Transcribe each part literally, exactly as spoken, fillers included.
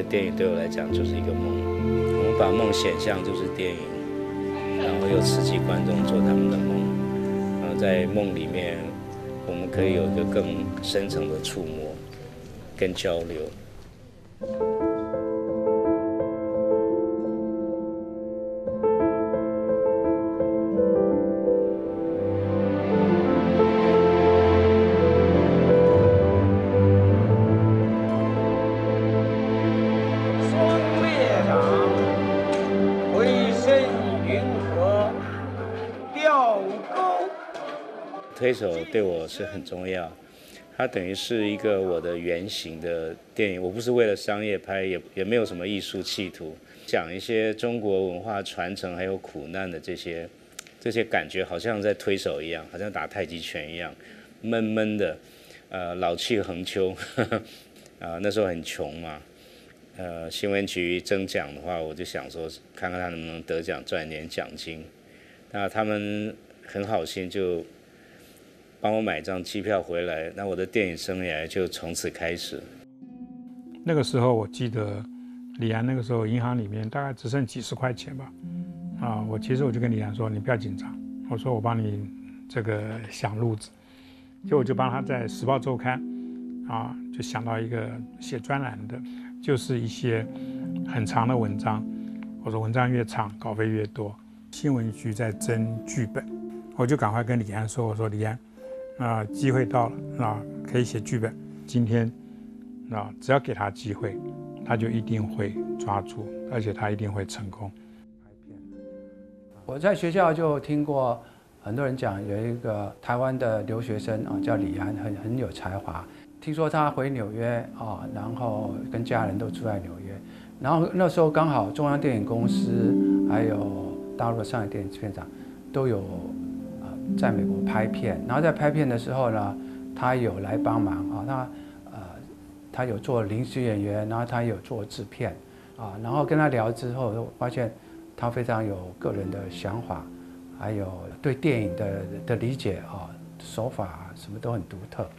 电影对我来讲就是一个梦，我们把梦显像就是电影，然后又刺激观众做他们的梦，然后在梦里面我们可以有一个更深层的触摸跟交流。推手对我是很重要，它等于是一个我的原型的电影。我不是为了商业拍，也也没有什么艺术企图，讲一些中国文化传承还有苦难的这些这些感觉，好像在推手一样，好像打太极拳一样，闷闷的，呃，老气横秋。啊、呃，那时候很穷嘛，呃，新闻局征奖的话，我就想说，看看他能不能得奖，赚一点奖金。那他们很好心就帮我买张机票回来，那我的电影生涯就从此开始。 那个时候我记得李安那个时候银行里面大概只剩几十块钱吧，啊，我其实我就跟李安说，你不要紧张，我说我帮你这个想路子，就我就帮他在《时报周刊》啊，就想到一个写专栏的，就是一些很长的文章，我说文章越长稿费越多，新闻局在征剧本，我就赶快跟李安说，我说李安。啊，机会到了啊，可以写剧本。今天啊，只要给他机会，他就一定会抓住，而且他一定会成功。 我在学校就听过很多人讲，有一个台湾的留学生啊，叫李安，很很有才华。听说他回纽约啊，然后跟家人都住在纽约。然后那时候刚好中央电影公司还有大陆的上海电影制片厂都有。在美国拍片，然后在拍片的时候呢，他有来帮忙啊，他呃，他有做临时演员，然后他有做制片啊，然后跟他聊之后，发现他非常有个人的想法，还有对电影的的理解啊，手法什么都很独特。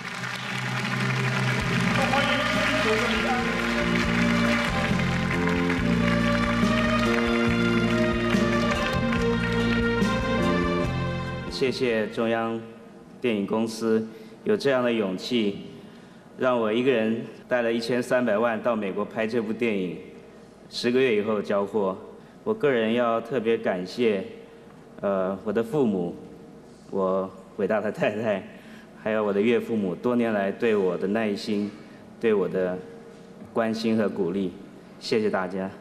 谢谢中央电影公司有这样的勇气，让我一个人带了一千三百万到美国拍这部电影，十个月以后交货。我个人要特别感谢，呃，我的父母，我伟大的太太，还有我的岳父母多年来对我的耐心，对我的关心和鼓励，谢谢大家。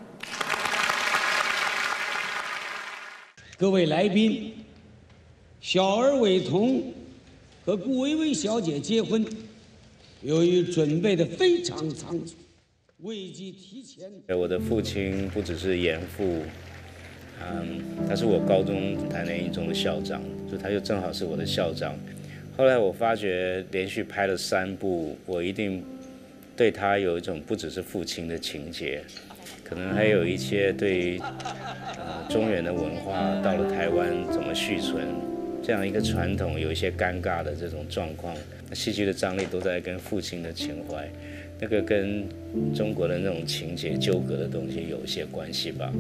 各位来宾。小儿伟彤和顾薇薇小姐结婚，由于准备的非常仓促，未及提前。 我的父亲不只是严父，嗯，他是我高中台南一中的校长，就他就正好是我的校长。后来我发觉连续拍了三部，我一定对他有一种不只是父亲的情结，可能还有一些对于呃中原的文化到了台湾怎么续存。这样一个传统有一些尴尬的这种状况，戏剧的张力都在跟父亲的情怀，那个跟中国的那种情节纠葛的东西有一些关系吧。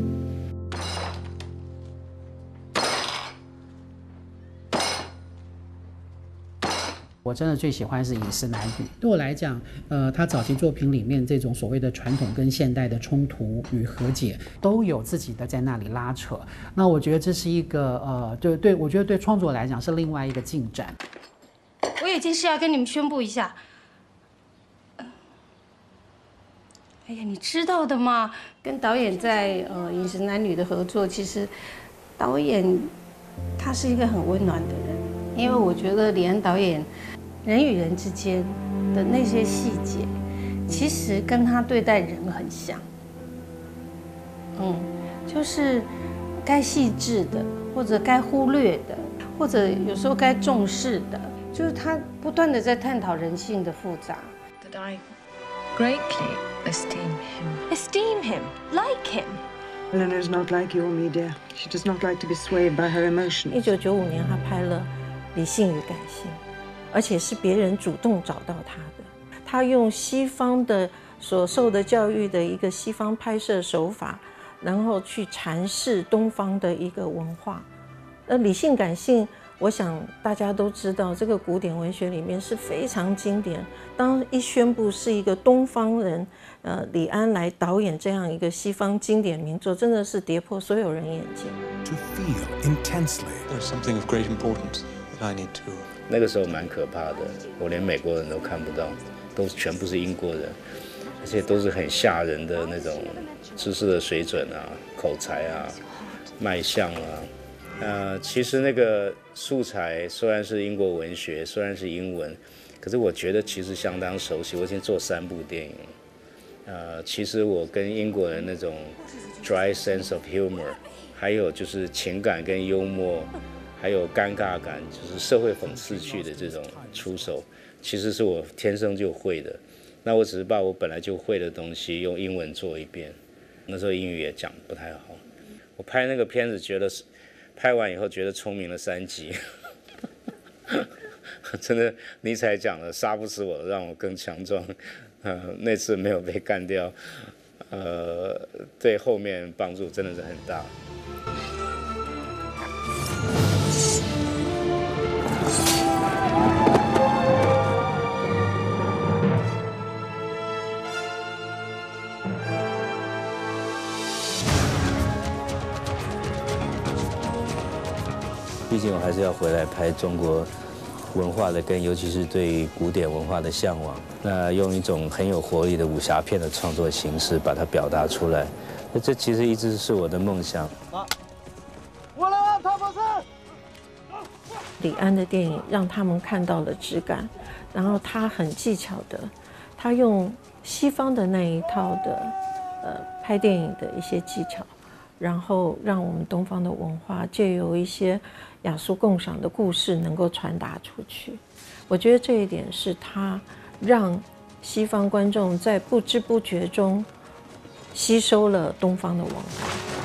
我真的最喜欢是《饮食男女》，对我来讲，呃，他早期作品里面这种所谓的传统跟现代的冲突与和解，都有自己的在那里拉扯。那我觉得这是一个呃，对对，我觉得对创作来讲是另外一个进展。 我有件事要跟你们宣布一下。哎呀，你知道的嘛，跟导演在呃《饮食男女》的合作，其实导演他是一个很温暖的人，因为我觉得李安导演。人与人之间的那些细节，其实跟他对待人很像。嗯，就是该细致的，或者该忽略的，或者有时候该重视的，就是他不断的在探讨人性的复杂。 That I greatly esteem him. Esteem him, like him. Eleanor is not like you or me, dear. She does not like to be swayed by her emotions. 一九九五年，他拍了《理性与感性》。而且是别人主动找到他的，他用西方的所受的教育的一个西方拍摄手法，然后去阐释东方的一个文化。那理性感性，我想大家都知道，这个古典文学里面是非常经典。当一宣布是一个东方人，呃，李安来导演这样一个西方经典名作，真的是跌破所有人眼镜。 To feel intensely, there's something of great importance that I need to. 那个时候蛮可怕的，我连美国人都看不到，都全部是英国人，而且都是很吓人的那种知识的水准啊、口才啊、卖相啊。呃，其实那个素材虽然是英国文学，虽然是英文，可是我觉得其实相当熟悉。我已经做三部电影了，呃，其实我跟英国人那种 dry sense of humor， 还有就是情感跟幽默，还有尴尬感，就是社会讽刺剧的这种出手，其实是我天生就会的。那我只是把我本来就会的东西用英文做一遍，那时候英语也讲不太好。我拍那个片子，觉得是。拍完以后觉得聪明了三级，真的尼采讲了，杀不死我，让我更强壮。呃，那次没有被干掉，呃，对后面帮助真的是很大。毕竟我还是要回来拍中国文化的根，尤其是对于古典文化的向往。那用一种很有活力的武侠片的创作形式把它表达出来，那这其实一直是我的梦想。 我来，他不是。 李安的电影让他们看到了质感，然后他很技巧的，他用西方的那一套的呃拍电影的一些技巧。然后让我们东方的文化借由一些雅俗共赏的故事能够传达出去，我觉得这一点是他让西方观众在不知不觉中吸收了东方的文化。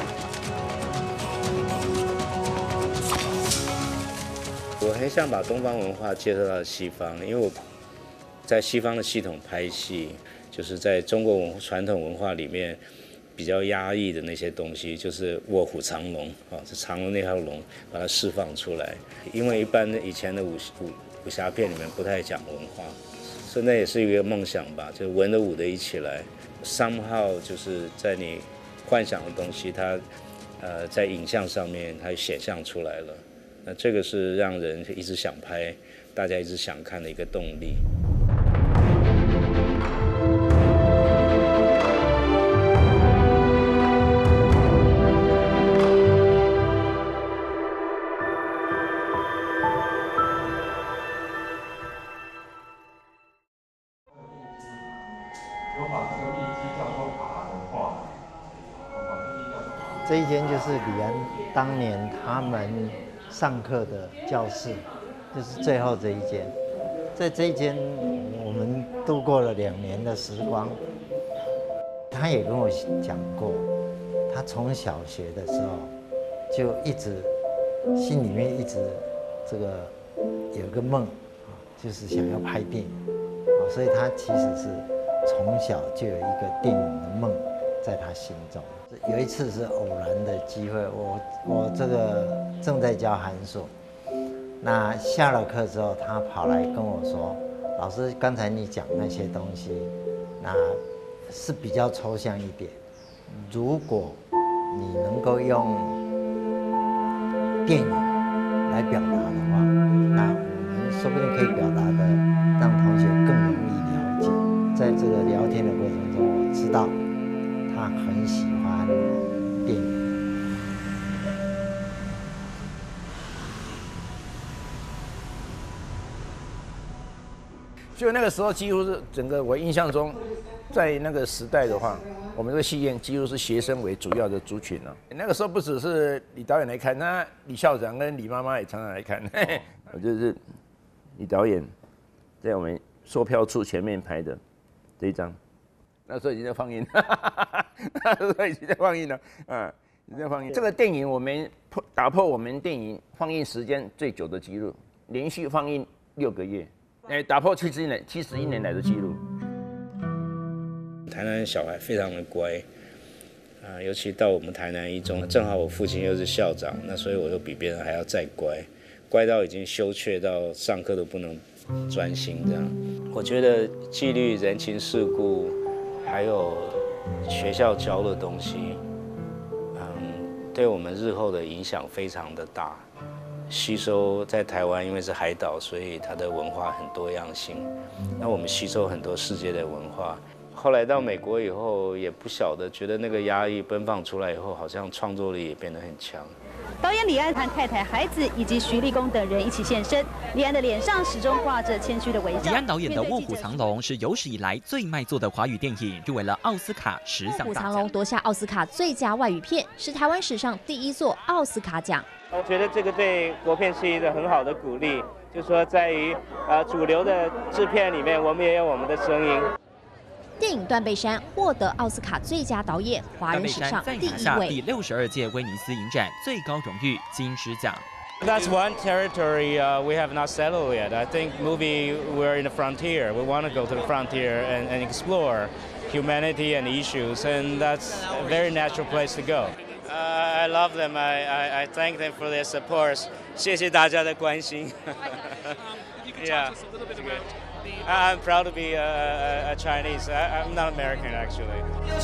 我很想把东方文化介绍到西方，因为我在西方的系统拍戏，就是在中国文传统文化里面。比较压抑的那些东西，就是卧虎藏龙啊，这藏龙那条龙把它释放出来。因为一般的以前的武武武侠片里面不太讲文化，所以那也是一个梦想吧，就文的武的一起来 ，somehow 就是在你幻想的东西，它呃在影像上面它显像出来了。那这个是让人一直想拍，大家一直想看的一个动力。 这一间就是李安当年他们上课的教室，就是最后这一间。在这一间，我们度过了两年的时光。他也跟我讲过，他从小学的时候就一直心里面一直这个有个梦啊，就是想要拍电影啊，所以他其实是从小就有一个电影的梦在他心中。有一次是偶然的机会，我我这个正在教函数，那下了课之后，他跑来跟我说：“老师，刚才你讲那些东西，那是比较抽象一点。如果你能够用电影来表达的话，那我们说不定可以表达的让同学更容易了解。”在这个聊天的过程中，我知道他很喜欢电影。 就那个时候，几乎是整个我印象中，在那个时代的话，我们这个戏院几乎是学生为主要的族群了。那个时候不只是李导演来看，那李校长跟李妈妈也常常来看。我就是李导演在我们售票处前面拍的这一张，那时候已经在放映，那时候已经在放映了，啊，已经在放映。这个电影我们打破我们电影放映时间最久的记录，连续放映六个月。哎，打破七十一年七十一年来的记录。 台南的小孩非常的乖，啊、呃，尤其到我们台南一中，正好我父亲又是校长，那所以我又比别人还要再乖，乖到已经羞怯到上课都不能专心这样。我觉得纪律、人情世故，还有学校教的东西，嗯，对我们日后的影响非常的大。吸收在台湾，因为是海岛，所以它的文化很多样性。那我们吸收很多世界的文化。后来到美国以后，也不晓得，觉得那个压抑奔放出来以后，好像创作力也变得很强。 导演李安和太太、孩子以及徐立功等人一起现身，李安的脸上始终挂着谦虚的微笑。 李安导演的《卧虎藏龙》是有史以来最卖座的华语电影，入围了奥斯卡十项大奖。《卧虎藏龙》夺下奥斯卡最佳外语片，是台湾史上第一座奥斯卡奖。 我觉得这个对国片是一个很好的鼓励，就是说在于呃主流的制片里面，我们也有我们的声音。 电影《断背山》获得奥斯卡最佳导演，华人史上第一位。 第六十二届威尼斯影展最高荣誉金狮奖。 That's one territory uh, we have not settled yet. I think movie we're in the frontier. We want to go to the frontier and, and explore humanity and issues, and that's a very natural place to go. Uh, I love them. I, I, I thank them for their support. 谢谢大家的关心。Yeah. I'm proud to be a, a, a Chinese. I, I'm not American actually.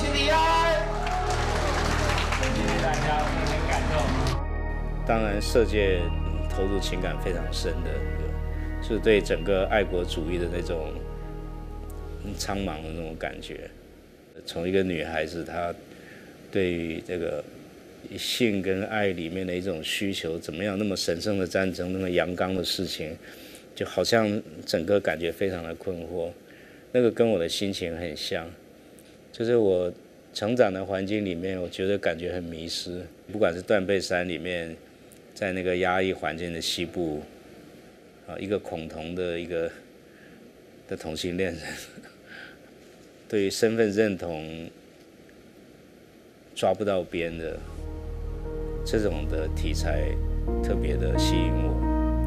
当然，社界投入情感非常深的，就是对整个爱国主义的那种苍茫的那种感觉。从一个女孩子，她对于这个性跟爱里面的一种需求，怎么样那么神圣的战争，那么阳刚的事情。就好像整个感觉非常的困惑，那个跟我的心情很像，就是我成长的环境里面，我觉得感觉很迷失。不管是断背山里面，在那个压抑环境的西部，啊，一个恐同的一个的同性恋人，对于身份认同抓不到边的这种的题材，特别的吸引我。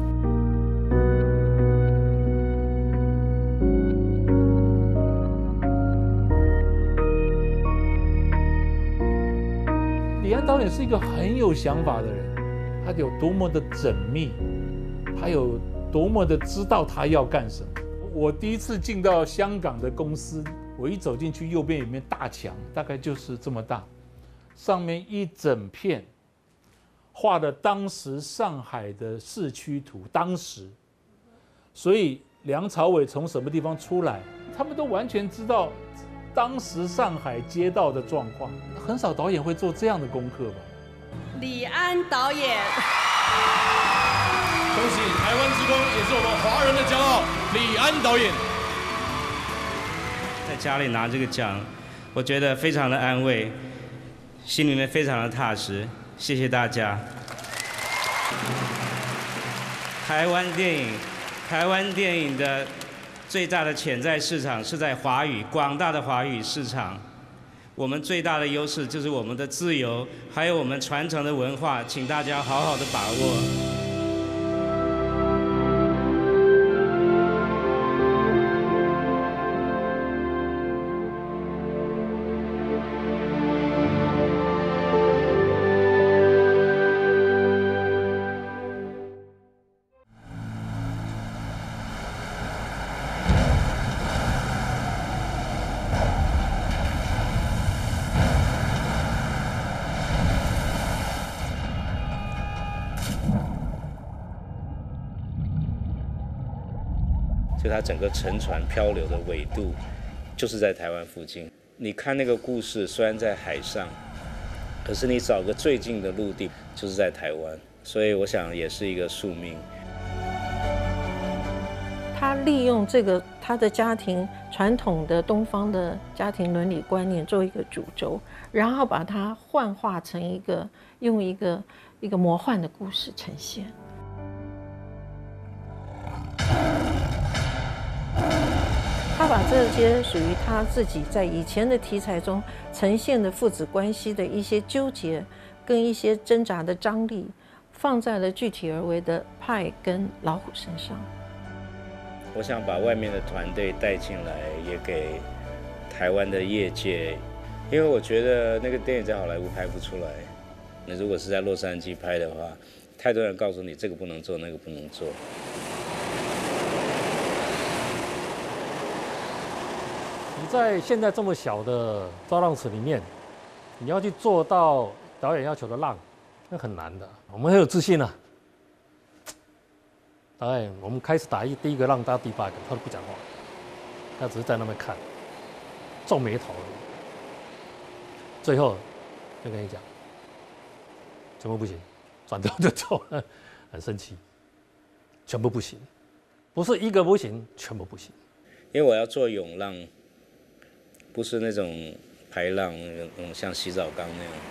李安导演是一个很有想法的人，他有多么的缜密，他有多么的知道他要干什么。我第一次进到香港的公司，我一走进去，右边有面大墙，大概就是这么大，上面一整片画了当时上海的市区图，当时，所以梁朝伟从什么地方出来，他们都完全知道当时上海街道的状况。很少导演会做这样的功课吧？ 李安导演， 恭喜台湾之光，也是我们华人的骄傲，李安导演。 在家里拿这个奖，我觉得非常的安慰，心里面非常的踏实。谢谢大家。台湾电影，台湾电影的最大的潜在市场是在华语，广大的华语市场。我们最大的优势就是我们的自由，还有我们传承的文化，请大家好好的把握。就它整个沉船漂流的纬度，就是在台湾附近。你看那个故事，虽然在海上，可是你找个最近的陆地，就是在台湾。所以我想也是一个宿命。 他利用这个他的家庭传统的东方的家庭伦理观念做一个主轴，然后把它幻化成一个用一个一个魔幻的故事呈现。他把这些属于他自己在以前的题材中呈现的父子关系的一些纠结跟一些挣扎的张力，放在了具体而为的派跟老虎身上。 我想把外面的团队带进来，也给台湾的业界，因为我觉得那个电影在好莱坞拍不出来。那如果是在洛杉矶拍的话，太多人告诉你这个不能做，那个不能做。 你在现在这么小的造浪池里面，你要去做到导演要求的浪，那很难的。我们很有自信啊。导演，我们开始打一第一个浪到第八个，他都不讲话，他只是在那边看，皱眉头。最后就跟你讲，全部不行，转头就走了，很生气，全部不行，不是一个不行，全部不行。 因为我要做涌浪，不是那种排浪，那种像洗澡缸那样。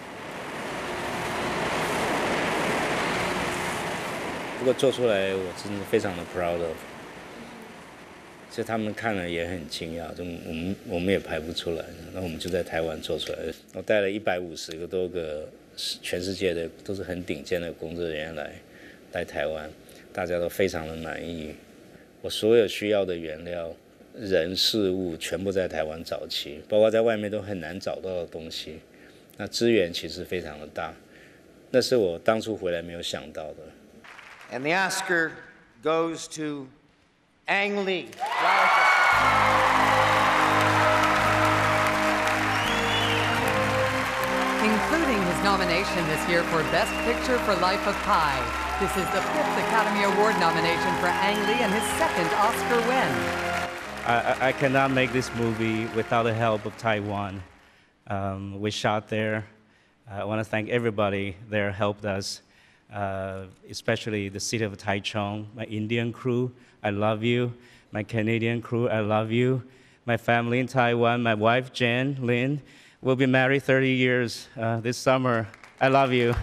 不过做出来，我真的非常的 proud of。所以他们看了也很惊讶，就我们我们也排不出来，那我们就在台湾做出来。我带了一百五十个多个全世界的都是很顶尖的工作人员来来台湾，大家都非常的满意。我所有需要的原料、人、事物全部在台湾找齐，包括在外面都很难找到的东西。那资源其实非常的大，那是我当初回来没有想到的。 And the Oscar goes to Ang Lee. Including his nomination this year for Best Picture for Life of Pi. This is the fifth Academy Award nomination for Ang Lee and his second Oscar win. I, I cannot make this movie without the help of Taiwan. Um, we shot there. I want to thank everybody there helped us. Uh, especially the city of Taichung, my Indian crew, I love you. My Canadian crew, I love you. My family in Taiwan, my wife Jen Lin, we'll be married thirty years uh, this summer. I love you.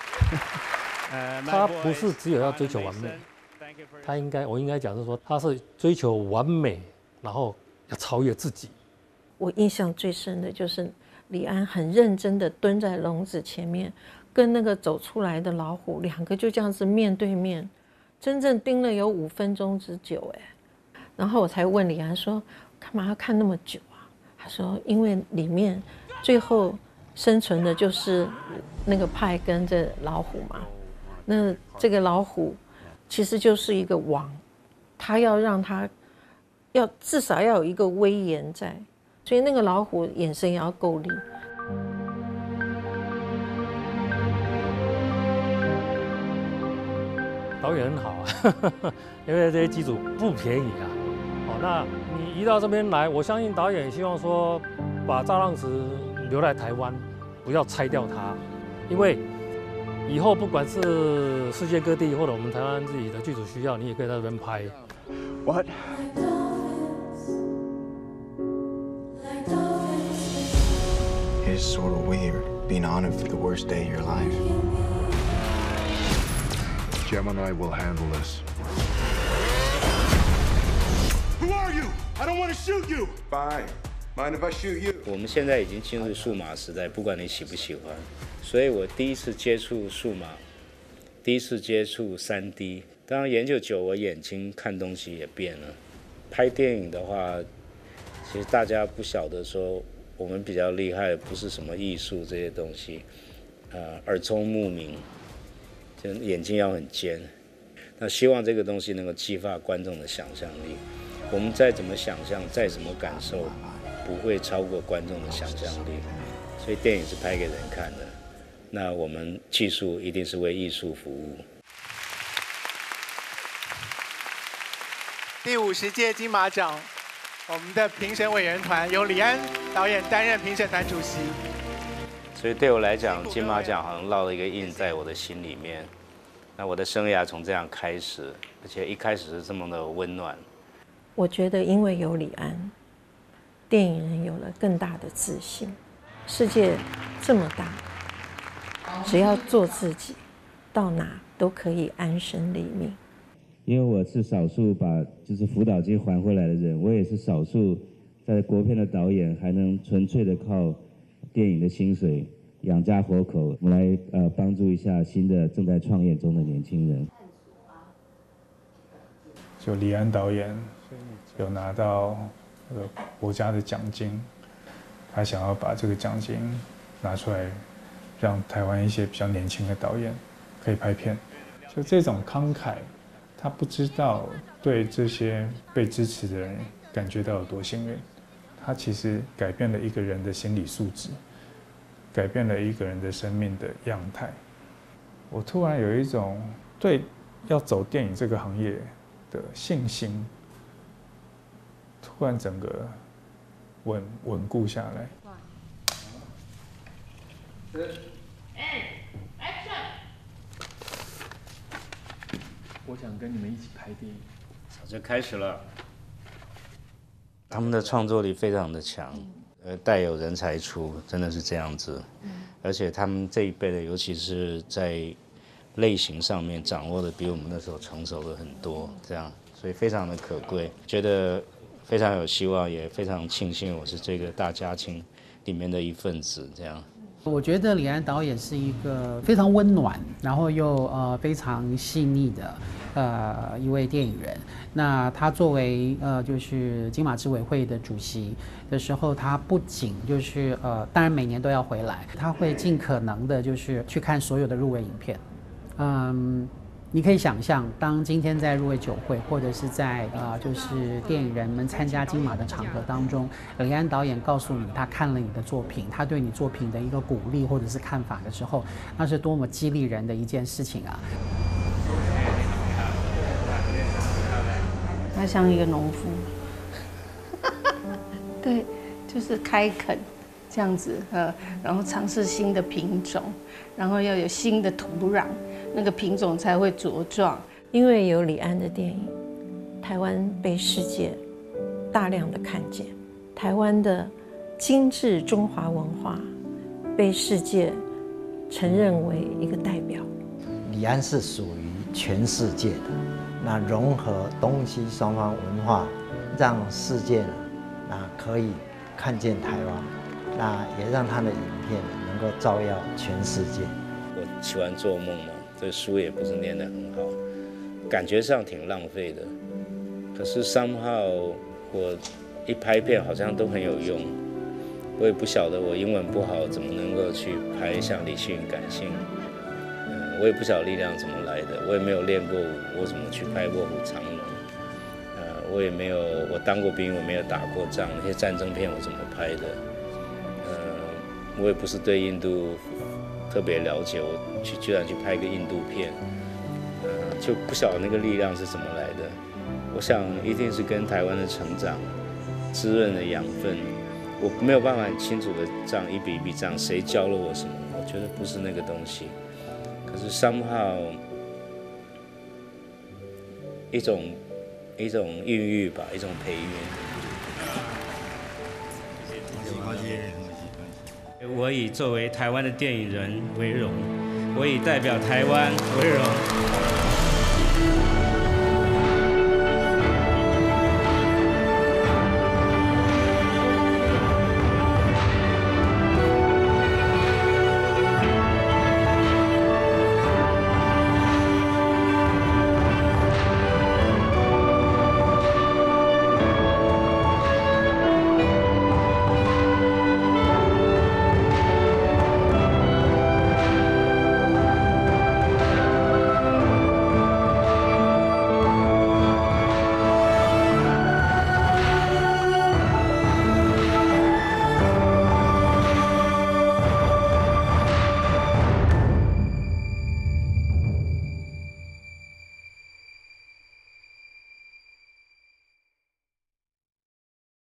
他不是只有要追求完美，他应该，我应该讲是说，他是追求完美，然后要超越自己。 我印象最深的就是李安很认真的蹲在笼子前面。跟那个走出来的老虎，两个就这样子面对面，真正盯了有五分钟之久，哎，然后我才问李安说，干嘛要看那么久啊？他说，因为里面最后生存的就是那个派跟这老虎嘛，那这个老虎其实就是一个王，他要让他要至少要有一个威严在，所以那个老虎眼神也要够力。 导演很好啊，因为这些机组不便宜啊。哦，那你移到这边来，我相信导演希望说，把造浪池留在台湾，不要拆掉它，因为以后不管是世界各地或者我们台湾自己的剧组需要，你也可以在这边拍。What? It is sort of weird being honored for the worst day of your life. Gemini will handle this. Who are you? I don't want to shoot you. Fine. Mind if I shoot you? 我们现在已经进入数码时代，不管你喜不喜欢。所以我第一次接触数码，第一次接触三 D。当然研究久，我眼睛看东西也变了。拍电影的话，其实大家不晓得说，我们比较厉害的不是什么艺术这些东西，呃，耳聪目明。就眼睛要很尖，那希望这个东西能够激发观众的想象力。我们再怎么想象，再怎么感受，不会超过观众的想象力。所以电影是拍给人看的，那我们技术一定是为艺术服务。 第五十届金马奖，我们的评审委员团由李安导演担任评审团主席。 所以对我来讲，金马奖好像烙了一个印在我的心里面。那我的生涯从这样开始，而且一开始是这么的温暖。 我觉得因为有李安，电影人有了更大的自信。世界这么大，只要做自己，到哪都可以安身立命。 因为我是少数把就是辅导金还回来的人，我也是少数在国片的导演还能纯粹的靠电影的薪水养家活口，我们来呃帮助一下新的正在创业中的年轻人。 就李安导演有拿到呃国家的奖金， 他想要把这个奖金拿出来，让台湾一些比较年轻的导演可以拍片。就这种慷慨，他不知道对这些被支持的人感觉到有多幸运。他其实改变了一个人的心理素质，改变了一个人的生命的样态。我突然有一种对要走电影这个行业的信心，突然整个稳稳固下来。 我想跟你们一起拍电影。 早就开始了。他们的创作力非常的强，呃，带有人才出，真的是这样子。而且他们这一辈的，尤其是在类型上面掌握的比我们那时候成熟了很多，这样，所以非常的可贵，觉得非常有希望，也非常庆幸我是这个大家庭里面的一份子，这样。 我觉得李安导演是一个非常温暖，然后又呃非常细腻的呃一位电影人。那他作为呃就是金马执委会的主席的时候，他不仅就是呃当然每年都要回来，他会尽可能的就是去看所有的入围影片。嗯，你可以想象，当今天在入围酒会或者是在呃就是电影人们参加金马的场合当中，李安导演告诉你他看了你的作品，他对你作品的一个鼓励或者是看法的时候，那是多么激励人的一件事情啊！ 他像一个农夫，对，就是开垦这样子，呃，然后尝试新的品种，然后要有新的土壤，那个品种才会茁壮。 因为有李安的电影，台湾被世界大量的看见，台湾的精致中华文化被世界承认为一个代表。 李安是属于全世界的，那融合东西双方文化，让世界呢，那可以看见台湾，那也让他的影片能够照耀全世界。 我喜欢做梦嘛，这书也不是念得很好，感觉上挺浪费的。可是somehow我一拍片好像都很有用。我也不晓得我英文不好怎么能够去拍像理性感性。嗯，我也不晓得力量怎么来的，我也没有练过舞，我怎么去拍卧虎藏龙？呃，我也没有，我当过兵，我没有打过仗，那些战争片我怎么拍的？呃，我也不是对印度特别了解，我去居然去拍一个印度片，呃，就不晓得那个力量是怎么来的。我想一定是跟台湾的成长、滋润的养分，我没有办法很清楚的这样一笔一笔这样，谁教了我什么？我觉得不是那个东西。可是 somehow 一种一种孕育吧，一种培育。我以作为台湾的电影人为荣，我以代表台湾为荣。